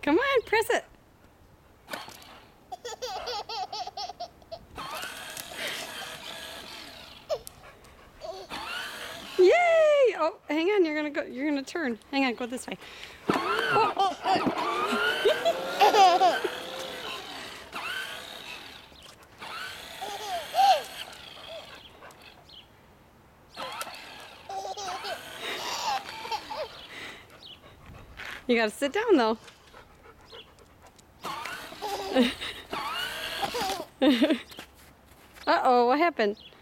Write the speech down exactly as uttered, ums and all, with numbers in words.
Come on, press it. Yay! Oh, hang on. You're gonna go. You're gonna turn. Hang on. Go this way. Oh, oh, oh. You gotta sit down though. Uh-oh, what happened?